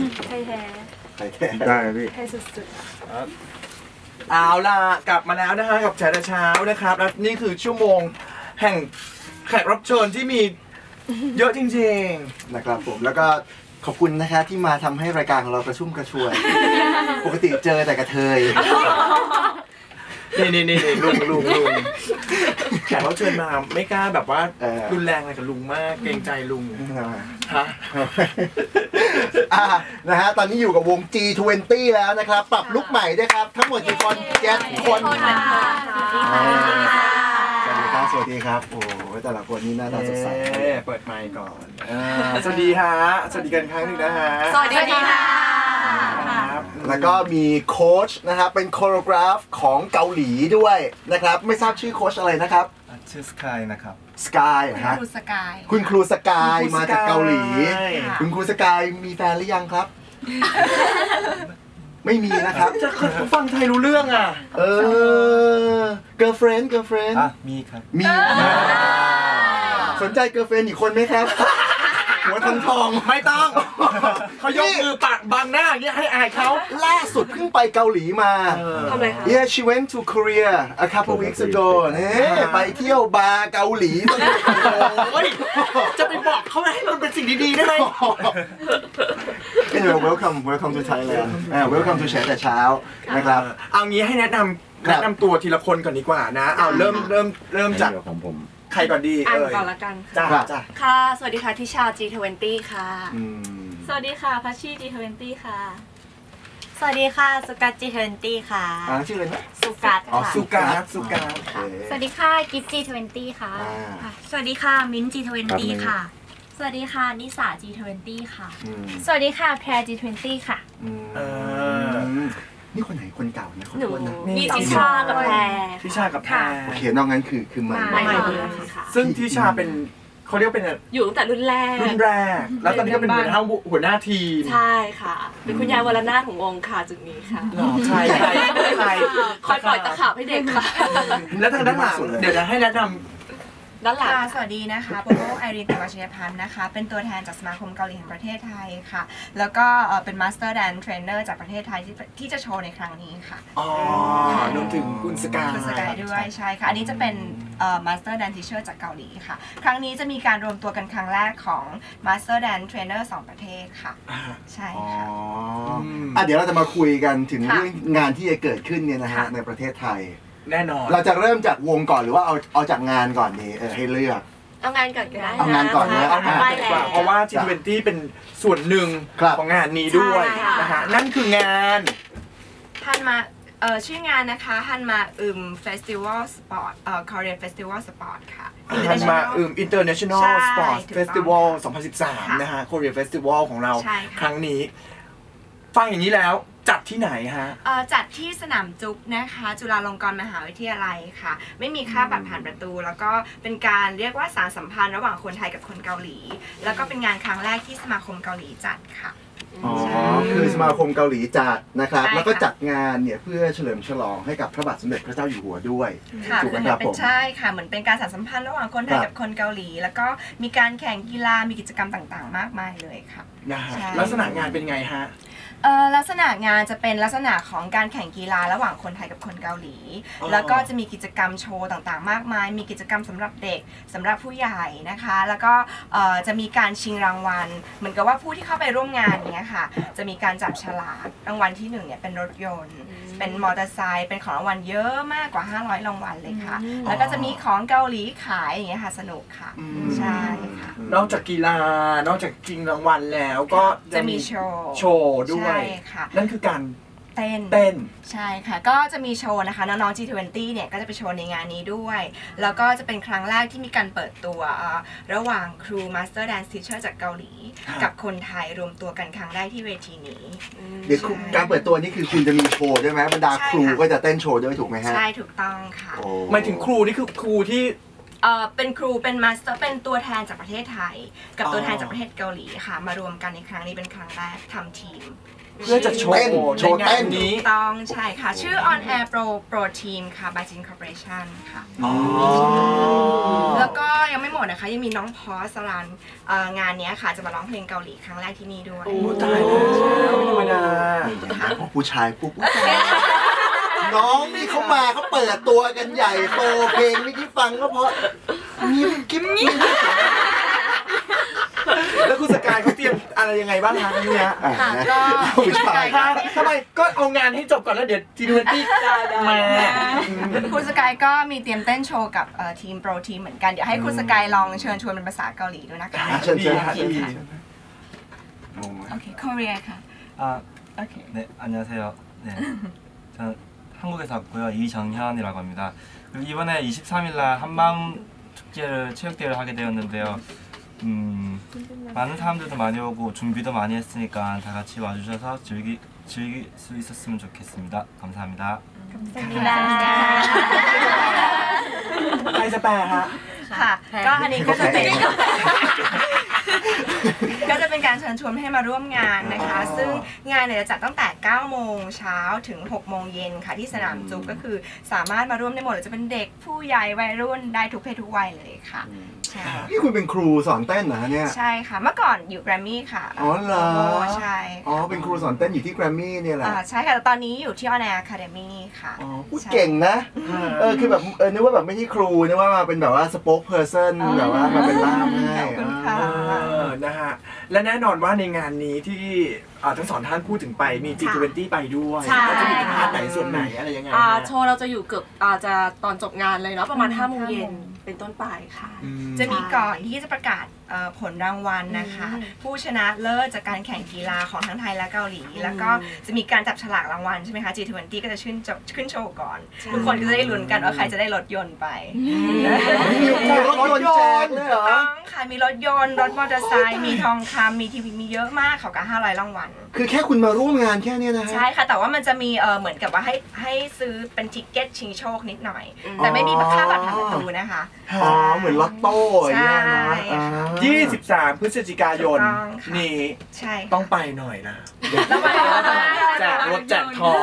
ไทยแท้ได้พี่ไทยสุดๆเอาล่ะกลับมาแล้วนะฮะกับแฉแต่เช้านะครับและนี่คือชั่วโมงแห่งแขกรับเชิญที่มีเยอะจริงๆนะครับผมแล้วก็ขอบคุณนะคะที่มาทำให้รายการของเรากระชุ่มกระชวยปกติเจอแต่กระเทยนี่ลุงแขกรับเชิญมาไม่กล้าแบบว่ารุนแรงอะไรกับลุงมากเกรงใจลุงฮะนะฮะตอนนี้อยู่กับวง G20 แล้วนะครับปรับลุคใหม่ด้วยครับทั้งหมดกี่คน7 คนสวัสดีครับโอ้แต่ละคนนี่หน้าตาสดใสเปิดไมค์ก่อนสวัสดีฮะสวัสดีกันครั้งนึงนะฮะสวัสดีค่ะแล้วก็มีโค้ชนะครับเป็นโคโรกราฟของเกาหลีด้วยนะครับไม่ทราบชื่อโค้ชอะไรนะครับชื่อสกายนะครับสกายนะฮะคุณครูสกายมาจากเกาหลีคุณครูสกายมีแฟนหรือยังครับไม่มีนะครับจะฟังไทยรู้เรื่องอ่ะ girlfriend มีครับมีสนใจ girlfriend อีกคนไหมครับหัวทองไม่ต้องเขายกมือปากบังหน้าอย่างเงี้ยให้อายเขาล่าสุดเพิ่งไปเกาหลีมาทำไมคะ Yeah she went to Korea a couple weeks ago เนี่ยไปเที่ยวบาร์เกาหลีจะไปบอกเขาให้มันเป็นสิ่งดีๆได้ไหม Welcome to Thailand Welcome to แฉแต่เช้านะครับเอางี้ให้แนะนำตัวทีละคนก่อนดีกว่านะเอาเริ่มจากของผมใครก่อนดีก่อนละกันจ้าค่ะสวัสดีค่ะทิชา G20 ค่ะสวัสดีค่ะพัชชี G20 ค่ะสวัสดีค่ะสุกัส G20 ค่ะชื่ออะไรนะสุกัสสุกัสสวัสดีค่ะกิฟต์ G20 ค่ะสวัสดีค่ะมิ้น G20 ค่ะสวัสดีค่ะนิสา G20 ค่ะสวัสดีค่ะแพร G20 ค่ะนี่คนไหนคนเก่านะหนูนี่ทิชากับแพรโอเคนอกนั้นคือใหม่ซึ่งทิชาเป็นเขาเรียกเป็นอยู่ตั้งแต่รุ่นแรกแล้วตอนนี้ก็เป็นหัวหน้าทีมใช่ค่ะเป็นคุณยายวรนาถของวงค่ะจุดนี้ค่ะใช่คอยปล่อยตะขาบให้เด็กค่ะแล้วทางด้านหลังเดี๋ยวจะให้แนะนำด้านหลังสวัสดีนะคะโปโมไอรีน ติวชยพันธ์นะคะเป็นตัวแทนจากสมาคมเกาหลีแห่งประเทศไทยค่ะแล้วก็เป็นมาสเตอร์แดนเทรนเนอร์จากประเทศไทยที่จะโชว์ในครั้งนี้ค่ะรวมถึงคุณสกายด้วยใช่ค่ะอันนี้จะเป็นมาสเตอร์แดนทีเชอร์จากเกาหลีค่ะครั้งนี้จะมีการรวมตัวกันครั้งแรกของมาสเตอร์แดนเทรนเนอร์2ประเทศค่ะใช่ค่ะเดี๋ยวเราจะมาคุยกันถึงเรื่องงานที่จะเกิดขึ้นเนี่ยนะฮะในประเทศไทยแน่นอนเราจะเริ่มจากวงก่อนหรือว่าเอาจากงานก่อนดีให้เลือกเอางานก่อนก็ได้เอางานก่อนนะเพราะว่า G20 เป็นส่วนหนึ่งของงานนี้ด้วยนะฮะนั่นคืองานฮันมาชื่องานนะคะฮันมาเฟสติวัลสปอร์ตKorean Festival Sport ค่ะฮันมาInternational Sport Festival 2013นะฮะ Korean Festival ของเราครั้งนี้ฟังอย่างนี้แล้วจัดที่ไหนฮะจัดที่สนามจุ๊บนะคะจุฬาลงกรณ์มหาวิทยาลัยค่ะไม่มีค่าบัตรผ่านประตูแล้วก็เป็นการเรียกว่าสานสัมพันธ์ระหว่างคนไทยกับคนเกาหลีแล้วก็เป็นงานครั้งแรกที่สมาคมเกาหลีจัดค่ะคือสมาคมเกาหลีจัดนะครับแล้วก็จัดงานเนี่ยเพื่อเฉลิมฉลองให้กับพระบาทสมเด็จพระเจ้าอยู่หัวด้วยถูกไหมครับผมใช่ค่ะเหมือนเป็นการสานสัมพันธ์ระหว่างคนไทยกับคนเกาหลีแล้วก็มีการแข่งกีฬามีกิจกรรมต่างๆมากมายเลยค่ะลักษณะงานเป็นไงฮะลักษณะงานจะเป็นลักษณะของการแข่งกีฬาระหว่างคนไทยกับคนเกาหลีแล้วก็จะมีกิจกรรมโชว์ต่างๆมากมายมีกิจกรรมสำหรับเด็กสำหรับผู้ใหญ่นะคะแล้วก็จะมีการชิงรางวัลเหมือนกับว่าผู้ที่เข้าไปร่วมงานเนี้ยค่ะจะมีการจับฉลากรางวัลที่1เนี่ยเป็นรถยนต์เป็นมอเตอร์ไซค์เป็นของรางวัลเยอะมากกว่า500รางวัลเลยค่ะแล้วก็จะมีของเกาหลีขายอย่างเงี้ยค่ะสนุกค่ะใช่ค่ะนอกจากกีฬานอกจากชิงรางวัลแล้วก็จะมีโชว์ด้วยนั่นคือการเต้นใช่ค่ะก็จะมีโชว์นะคะน้องๆ G20 เนี่ยก็จะไปโชว์ในงานนี้ด้วยแล้วก็จะเป็นครั้งแรกที่มีการเปิดตัวระหว่างครู Master Dance Teacher จากเกาหลีกับคนไทยรวมตัวกันครั้งแรกที่เวทีนี้เดี๋ยวการเปิดตัวนี่คือคุณจะมีโชว์ด้วยไหมบรรดาครูก็จะเต้นโชว์ด้วยถูกไหมฮะใช่ถูกต้องค่ะหมายถึงครูนี่คือครูที่เป็นครูเป็นมาสเตอร์เป็นตัวแทนจากประเทศไทยกับตัวแทนจากประเทศเกาหลีค่ะมารวมกันในครั้งนี้เป็นครั้งแรกทำทีมเพื่อจะโชว์เต้นนี้ต้องใช่ค่ะชื่อ On Air Pro Team ค่ะ by Jin Corporation ค่ะแล้วก็ยังไม่หมดนะคะยังมีน้องพอสรันงานนี้ค่ะจะมาร้องเพลงเกาหลีครั้งแรกที่นี่ด้วยโอ้ตายเลยผู้ชายปุ๊บน้องนี่เขามาเขาเปิดตัวกันใหญ่โตเพลงไม่ที่ฟังก็เพราะยิ้มกิ๊บยิ้มแล้วคุณสกายเขาเตรียมอะไรยังไงบ้างคะเนี่ยค่ะก็ผู้ชายทำไมก็เอางานให้จบก่อนแล้วเดี๋ยวทีดูตี้มาคุณสกายก็มีเตรียมเต้นโชว์กับทีมโปรทีมเหมือนกัน เดี๋ยวให้คุณสกายลองเชิญชวนเป็นภาษาเกาหลีดูนะคะเชิญดีเชิญค่ะดีโอเค Korea ค่ะ 아, โอเค 네, 안녕하세요. 네, 저는 한국에서 왔고요. 이정현이라고 합니다. 그리고 이번에 23일날 한마음 축제를 체육대회를 하게 되었는데요. 많은 사람들도 많이 오고 준비도 많이 했으니까 다 같이 와주셔서 즐길 수 있었으면 좋겠습니다. 감사합니다. ใครจะแปลฮะค่ะ ก็อันนี้ก็จะเป็น ก็จะเป็นการเชิญชวนให้มาร่วมงานนะคะ ซึ่งงานเนี่ยจะจัดตั้งแต่ 9 โมงเช้าถึง 6 โมงเย็นค่ะที่สนามจุ๊บก็คือสามารถมาร่วมได้หมดเลยจะเป็นเด็กผู้ใหญ่วัยรุ่นได้ทุกเพศทุกวัยเลยค่ะใช่นี่คุณเป็นครูสอนเต้นเหรอเนี่ยใช่ค่ะเมื่อก่อนอยู่แกรมมี่ค่ะอ๋อเหรอใช่อ๋อเป็นครูสอนเต้นอยู่ที่แกรมมี่เนี่ยแหละใช่ค่ะแต่ตอนนี้อยู่ที่ On Air Academy ค่ะอ๋อพูดเก่งนะคือแบบนึกว่าแบบไม่ใช่ครูนึกว่ามาเป็นแบบว่าสป็อคเพอร์เซนแบบว่ามาเป็นล่ามให้ขอบคุณค่ะนะฮะและแน่นอนว่าในงานนี้ที่ทั้งสองท่านพูดถึงไปมี G20 ไปด้วยใช่ก็จะมีพาร์ทไหนส่วนไหนอะไรยังไงโชว์เราจะอยู่เกือบจะตอนจบงานเลยเนาะประมาณ5 โมงเย็นเป็นต้นไปค่ะจะมีก่อนที่จะประกาศผลรางวัลนะคะ ผู้ชนะเลิศจากการแข่งกีฬาของทั้งไทยและเกาหลี แล้วก็จะมีการจับฉลากรางวัลใช่ไหมคะ G20 ก็จะขึ้นโชว์ก่อน ทุกคนก็จะได้ลุ้นกันว่าใครจะได้รถยนต์ไปมีรถยนต์แจกเลยเหรอต้องค่ะมีรถยนต์รถมอเตอร์ไซค์มีทองคำมีทีวีมีเยอะมากเขากับ500 รางวัลคือแค่คุณมาร่วมงานแค่เนี้ยนะฮะใช่ค่ะแต่ว่ามันจะมีเหมือนกับว่าให้ซื้อเป็นทิกเก็ตชิงโชคนิดหน่อย แต่ไม่มีค่าบัตรผ่านประตูนะคะอ๋อเหมือนลอตโต้อย่างเงี้ยนะใช่ 23 พฤศจิกายนถูกต้องค่ะนี่ใช่ต้องไปหน่อยนะแล้วมาแจกรถแจกทอง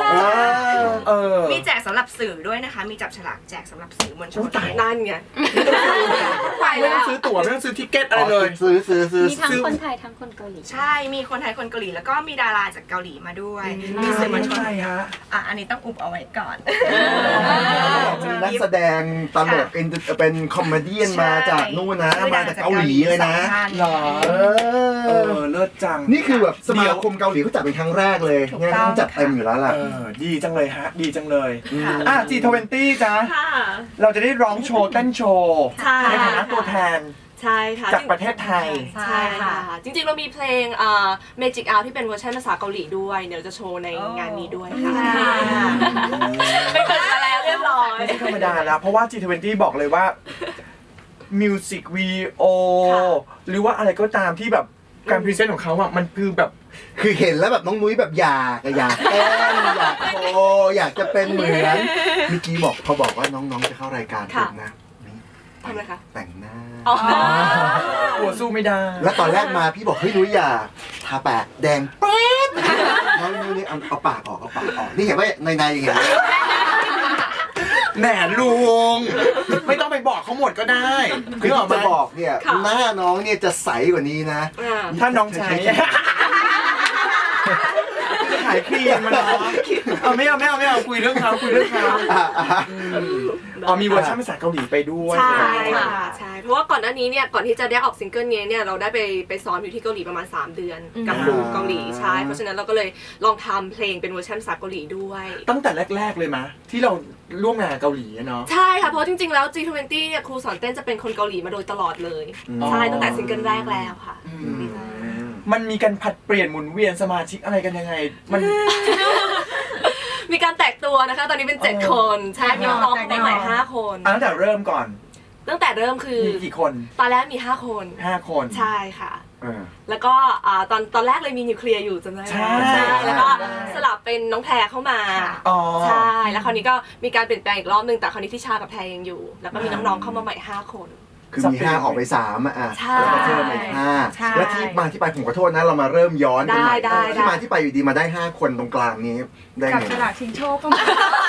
มีแจกสำหรับสื่อด้วยนะคะ มีจับฉลากแจกสำหรับสื่อมวลชนนั่นไงไม่ต้องซื้อตั๋วไม่ต้องซื้อทิเก็ตอะไรเลยซื้อมีทั้งคนไทยทั้งคนเกาหลีใช่มีคนไทยคนเกาหลีแล้วก็มีดาราจากเกาหลีมาด้วยมีสื่อมวลชนใช่ฮะอันนี้ต้องอุบเอาไว้ก่อนมีนักแสดงตลกเป็นคอมเมดี้มาจากนู่นนะ มาจากเกาหลีเลยนะหรอเลิศจังนี่คือแบบสมาคมเกาหลีเขาจัดเป็นครั้งแรกเลยเนี่ยต้องจัดเต็มอยู่แล้วล่ะดีจังเลยฮะ ดีจังเลยG20 จ้ะค่ะเราจะได้ร้องโชว์เต้นโชว์ใช่ในฐานะตัวแทนใช่ค่ะจากประเทศไทยใช่ค่ะ จริงๆเรามีเพลงMagic Out ที่เป็นเวอร์ชันภาษาเกาหลีด้วยเดี๋ยวจะโชว์ในงานนี้ด้วยค่ะไปเปิดมาแล้วเรียบร้อยไม่ใช่ธรรมดาแล้วเพราะว่า G20 บอกเลยว่ามิวสิกวิดีโอหรือว่าอะไรก็ตามที่แบบการพรีเซนต์ของเขาอ่ะมันคือแบบคือเห็นแล้วแบบน้องนุ้ยแบบอยากเต้นอยากโชว์อยากจะเป็นเหมือนเมื่อกี้บอกเขาบอกว่าน้องๆจะเข้ารายการผมนะทำไมคะแต่งหน้ากลัวสู้ไม่ได้แล้วตอนแรกมาพี่บอกเฮ้ยนุ้ยอย่าทาปากแดงเป๊ะน้องนุ้ยนี่เอาปากออกนี่เห็นว่าในอย่างเงี้ยแหมลุงไม่ต้องไปบอกเขาหมดก็ได้คือจะบอกเนี่ยหน้าน้องเนี่ยจะใสกว่านี้นะถ้าน้องใช้ขายครีมมันเนาะไม่เอาคุยเรื่องเขามีเวอร์ชันภาษาเกาหลีไปด้วยใช่ค่ะใช่เพราะว่าก่อนหน้านี้เนี่ยก่อนที่จะได้ออกซิงเกิลนี้เนี่ยเราได้ไปซ้อมอยู่ที่เกาหลีประมาณ3 เดือนกับครูเกาหลีใช่เพราะฉะนั้นเราก็เลยลองทำเพลงเป็นเวอร์ชันภาษาเกาหลีด้วยตั้งแต่แรกๆเลยมะที่เราร่วมงานเกาหลีเนาะใช่ค่ะเพราะจริงๆแล้ว G20 เนี่ยครูสอนเต้นจะเป็นคนเกาหลีมาโดยตลอดเลยใช่ตั้งแต่ซิงเกิลแรกแล้วค่ะมันมีการผัดเปลี่ยนหมุนเวียนสมาชิกอะไรกันยังไงมันมีการแตกตัวนะคะตอนนี้เป็น7 คนใช่มีน้องๆใหม่5 คนตั้งแต่เริ่มก่อนตั้งแต่เริ่มคือมีกี่คนตอนแรกมี5 คน 5 คนใช่ค่ะแล้วก็ตอนแรกเลยมีนิวเคลียร์อยู่จำได้ไหมใช่แล้วก็สลับเป็นน้องแพรเข้ามาใช่แล้วคราวนี้ก็มีการเปลี่ยนแปลงอีกรอบนึงแต่คราวนี้ที่ชากับแพรยังอยู่แล้วก็มีน้องๆเข้ามาใหม่5 คนคือมี5ออกไป3อ่ะใช่แล้วก็เพิ่มอีก5แล้วที่มาที่ไปผมขอโทษนะเรามาเริ่มย้อนกันใหม่ที่มาที่ไปอยู่ดีมาได้5คนตรงกลางนี้ได้ไงกับฉลากชิงโชคก็มา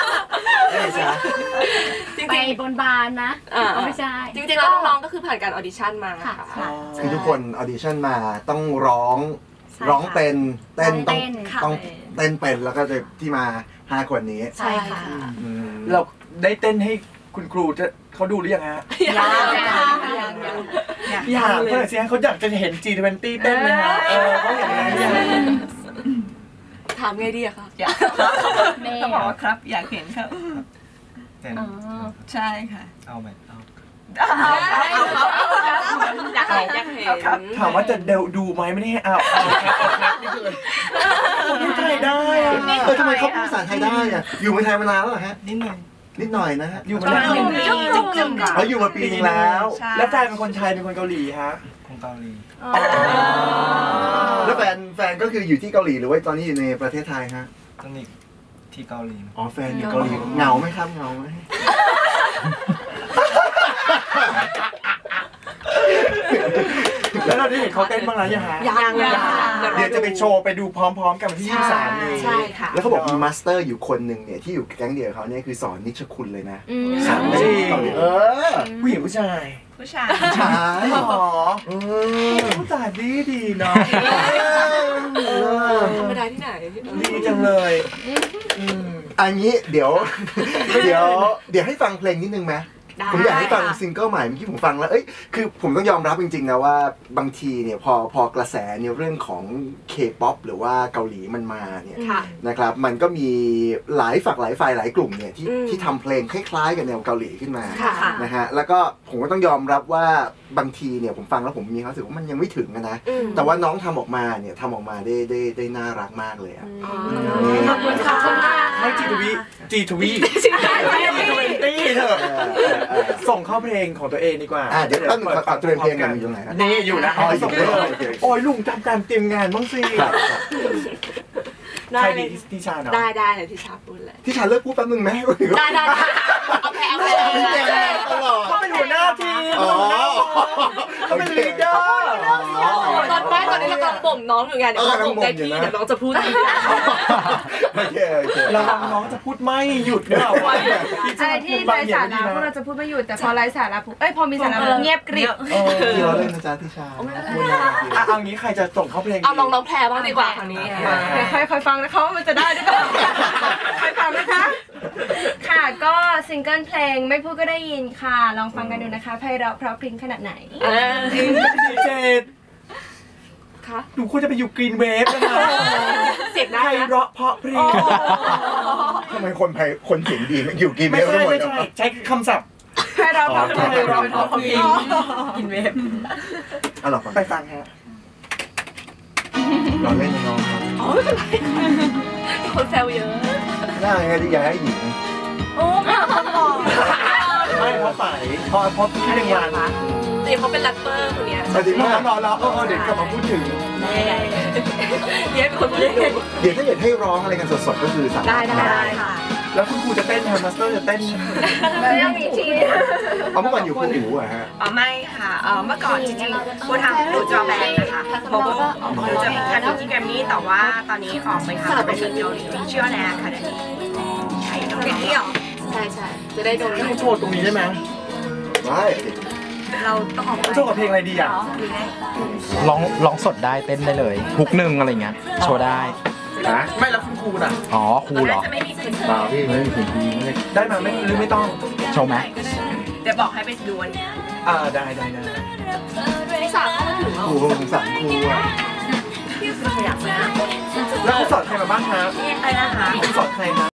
จริงไปบนบานนะไม่ใช่จริงๆแล้วน้องๆก็คือผ่านการออดิชั่นมาค่ะคือทุกคนออดิชั่นมาต้องร้องร้องเป็นเต้นต้องค่ะต้องเต้นเป็นแล้วก็จะที่มา5 คนนี้ใช่ค่ะอืมเราได้เต้นให้คุณครูจะเขาดูหรือยังฮะยังค่ะอยากเพื่อนสิฮะเขาอยากจะเห็น G20 เต้นไหมฮะเขาเห็นอะไรหรือยังถามไงดีอะคะเขาบอกว่าครับอยากเห็นครับเต้นใช่ค่ะเอาไหมเอาอยากเห็นอยากเห็นถามว่าจะดูไหมไม่ได้ให้เอาครับนี่คือผมพูดไทยได้อะทำไมเขาพูดภาษาไทยได้อะอยู่เมืองไทยมานานแล้วเหรอฮะนิดหน่อยนิดหน่อยนะฮะอยู่มานานจุ่มๆก่อนเขาอยู่มาปีนึงแล้วใช่แล้วแฟนเป็นคนไทยเป็นคนเกาหลีฮะของเกาหลีแล้วแฟนก็คืออยู่ที่เกาหลีหรือว่าตอนนี้อยู่ในประเทศไทยฮะตอนนี้ที่เกาหลีอ๋อแฟนอยู่เกาหลีเหงาไหมครับเหงาไหมแล้วเราได้เห็นเขาเต้นบ้างแล้วยังฮะยังเดี๋ยวจะไปโชว์ไปดูพร้อมๆกันวันที่23นี้ใช่ค่ะแล้วเขาบอกมีมาสเตอร์อยู่คนหนึ่งเนี่ยที่อยู่แก๊งเดียวกับเขาเนี่ยคือสอนนิชคุณเลยนะสามไม่จใช่ริงเกาหลีผู้หญิงผู้ชายผู้ชายใช่อ๋อผู้ชายดีเนาะธรรมดาที่ไหนดีจังเลยมอันนี้เดี๋ยวให้ฟังเพลงนิดนึงไหมได้ผมอยากให้ฟังซิงเกิลใหม่เมื่อกี้ผมฟังแล้วคือผมต้องยอมรับจริงๆนะว่าบางทีเนี่ยพอกระแสเนี่ยเรื่องของ K-POP หรือว่าเกาหลีมันมาเนี่ยค่ะนะครับมันก็มีหลายฝักหลายฝ่ายหลายกลุ่มเนี่ยที่อืมที่ทำเพลงคล้ายๆกับแนวเกาหลีขึ้นมาค่ะนะฮะแล้วก็ผมก็ต้องยอมรับว่าบางทีเนี่ยผมฟังแล้วผมมีความรู้สึกว่ามันยังไม่ถึงนะอืมแต่ว่าน้องทำออกมาเนี่ยทำออกมาได้น่ารักมากเลยอะขอบคุณค่ะไม่จีทวีเถอะส่งเข้าเพลงของตัวเองดีกว่าเดี๋ยวแป๊บนึงขอเตรียมเพลงกันอยู่ตรงไหนฮะนี่อยู่นะอ๋ออยู่ส่งได้เลยโอเคโอ้ยลุงทำการเตรียมงานบ้างสิครับได้ใครเลดียที่ชาเนาะได้เลยที่ชาพูดเลยที่ฉันเลิกพูดแป๊บนึงไหมได้เอาแพ้เอาแพ้ตลอดเขาเป็นหัวหน้าทีมอ๋อเขาเป็นลีดเดอร์ตอนนี้เรากำลังบ่มน้องอยู่ไงเดี๋ยวน้องบ่มได้ที่เดี๋ยวน้องจะพูดทีโอเคระวังน้องจะพูดไม่หยุดเนี่ยว่าอะไรที่ไร้สาระพวกเราจะพูดไม่หยุดแต่พอไร้สาระปุ๊บพอมีสาระปุ๊บเงียบกริบเดี๋ยวเล่นนะจ๊ะที่ชาเอางี้ใครจะส่งเข้าเพลงเอาน้องแพรบ้างดีกว่าคราวนี้เดี๋ยวค่อยฟังนะคะว่ามันจะได้หรือเปล่าค่อยฟังนะคะ ค่ะก็ซิงเกิลเพลงไม่พูดก็ได้ยินค่ะ ลองฟังกันดูนะคะไพเราะเพราะพริ้งขนาดไหนดีเจค่ะหนูควรจะไปอยู่กรีนเวฟนะคะเสียงได้ไพนะเราะเพราะพริ้งทำไมคนเสียงดีมันอยู่กินไม่เวลใช่ทั้งหมดใช้คำศัพท์ไพเราะเพราะพริ้งไพเราะเพราะพริ้งกินเวฟเอาหรอฟังไปฟังฮะเราเล่นน้องครับอ๋อไม่เป็นไรคนแซวเยอะน่าไงที่อยากให้หญิงโอ้ไม่เอาคนบอกไม่เพราะฝ่ายเพราะพี่เรียนงานเดี๋ยวเขาเป็นแรปเปอร์คนเนี้ยสวัสดีรมาอก รอเดี๋ยวกลับมาพูดถึงเย้เป็นคนพูดดูเดี๋ยวถ้าเกิดให้ร้องอะไรกันสดๆก็คือสามารถได้ค่ะแล้วคุณครูจะเต้นฮะมาสเตอร์จะเต้นยังมีทีเอาเมื่อก่อนอยู่คู่หูอะฮะไม่ค่ะเมื่อก่อนจริงๆพูดทำหนูจอแบนนะคะโมโบหนูจะทำที่แกรมมี่แต่ว่าตอนนี้ออกไปทำเป็นเกาหลีชื่อว่าแนนค่ะเดี๋ยวนี้ใช่ตรงนี้หรอใช่จะได้โดนให้โชว์ตรงนี้ได้ไหมได้เราต้องออกไปโชว์กับเพลงอะไรดีอ่ะร้องสดได้เต้นได้เลยฮุกหนึ่งอะไรเงี้ยโชว์ได้ไม่แล้วคุณครูน่ะอ๋อครูเหรอจะไม่มีคืนเปล่าพี่ไม่มีสิ่งดีไม่ได้ได้มาไม่หรือไม่ต้องโชว์ไหมเดี๋ยวบอกให้ไปดูวันนี้ได้ที่สามเข้ามาถึงแล้วครูสงสารครูอะอยากมาแล้วเขาสอนใครมาบ้างครับอะไรนะคะสอนใครมา